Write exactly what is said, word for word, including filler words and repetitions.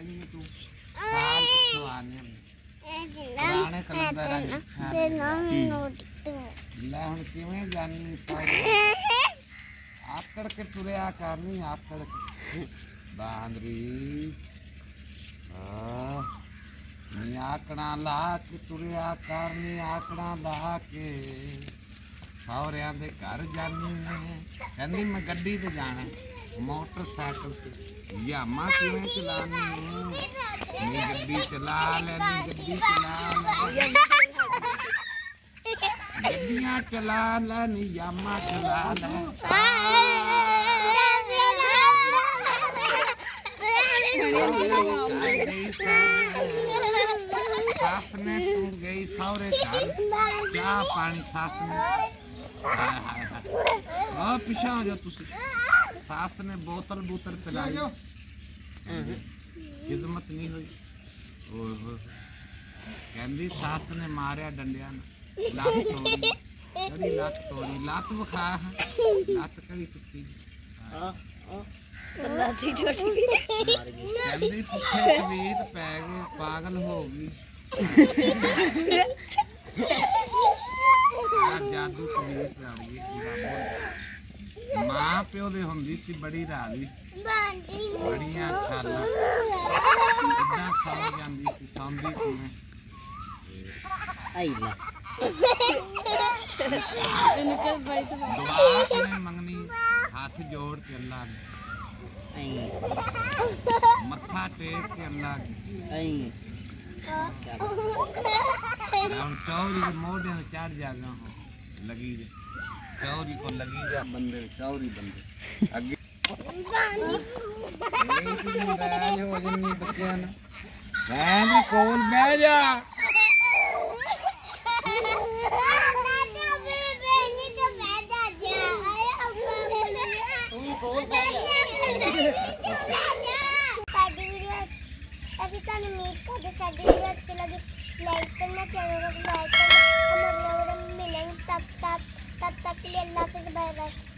जानी है तू साल कितों आने पुराने कलंदर ले हुण किवें जानी आकड़ के तुरया करनी आकड़ के बांदरी नी आकड़ा ला के तुरया करनी आकड़ा ला के सौरियां दे घर जानी है कहंदी मैं गड्डी ते जाना मोटरसाइकिल ते यामा किवें चलानी नी गड्डी चला लेनी गड्डी चला ले गड्डियां चला ले नी यामा चला ले सास ने तू गई सौरे घर क्या पानी सास ने पिछा हो जाओ तुसी सास ने बोतल बोतल पिलाई खिदमत नहीं हुई कहंदी सास ने मारिया डंडिया लत तोड़ी कड़ी लत तोड़ी लत विखा लत कड़ी टुटी कहंदी पुठे कमीज पै गए पागल हो गई जादू कमीज राली मां प्यो दे हुंदी सी बड़ी राली बड़ियां छाला कितना सौ जांदी सी सौंदी किवें आई ला इनके भाई तो दुआ ने मंगनी हाथ जोड़ के अल्लाह आई मत्था टेक के अल्लाह आई चौरी के मोढ़े में चढ़ जागा लगी जा चौरी को लगी जा बंदे चौरी बंदे अगे हो जन्नी बच्चियां ना बैठ कोल बैठ जा अभी तक उम्मीद करते साडी वीडियो अच्छी लगी लाइक करना चैनल को लाइक करना हम अगले वीडियो में मिलेंगे तब तक तब तक के लिए अल्लाह हाफिज़ बाय बाय।